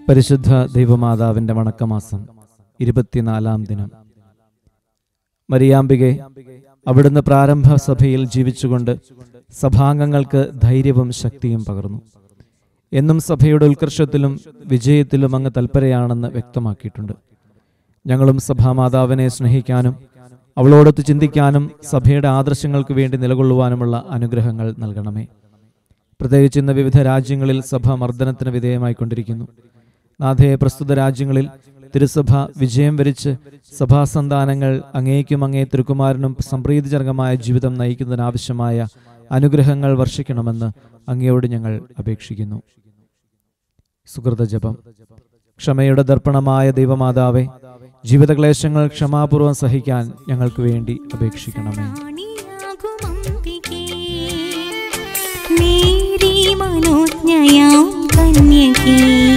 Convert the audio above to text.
പരിശുദ്ധ ദൈവമാതാവിൻ്റെ വണക്കമാസം 24-ാം ദിനം. മരിയാമ്പികെ, അവിടുന്ന് പ്രാരംഭ സഭയിൽ ജീവിച്ചുകൊണ്ട് സഭാംഗങ്ങൾക്ക് ധൈര്യവും ശക്തിയും പകർന്നു. എന്നും സഭയുടെ ഉത്കർഷത്തിലും വിജയത്തിലും അങ്ങ് തൽപരയാണെന്ന് വ്യക്തമാക്കിയിട്ടുണ്ട്. ഞങ്ങളും സഭാമാതാവിനെ സ്നേഹിക്കാനും അവളോടൊത്ത് ചിന്തിക്കാനും സഭയുടെ ആദർശങ്ങൾക്ക് വേണ്ടി നിലകൊള്ളുവാനുമുള്ള അനുഗ്രഹങ്ങൾ നൽകണമേ. പ്രത്യേകിച്ച് ഇന്ന് വിവിധ രാജ്യങ്ങളിൽ സഭ മർദ്ദനത്തിന് വിധേയമായിക്കൊണ്ടിരിക്കുന്നു. നാഥേ, പ്രസ്തുത രാജ്യങ്ങളിൽ തിരുസഭ വിജയം വരിച്ച് സഭാസന്താനങ്ങൾ അങ്ങേക്കും അങ്ങേ തിരുക്കുമാരനും സംപ്രീതിജനകമായ ജീവിതം നയിക്കുന്നതിനാവശ്യമായ അനുഗ്രഹങ്ങൾ വർഷിക്കണമെന്ന് അങ്ങയോട് ഞങ്ങൾ അപേക്ഷിക്കുന്നു. സുകൃതജപം. ക്ഷമയുടെ ദർപ്പണമായ ദൈവമാതാവേ, ജീവിതക്ലേശങ്ങൾ ക്ഷമാപൂർവം സഹിക്കാൻ ഞങ്ങൾക്ക് വേണ്ടി അപേക്ഷിക്കണമേ. മേരി മനോജ്ഞയാം കന്യകേ,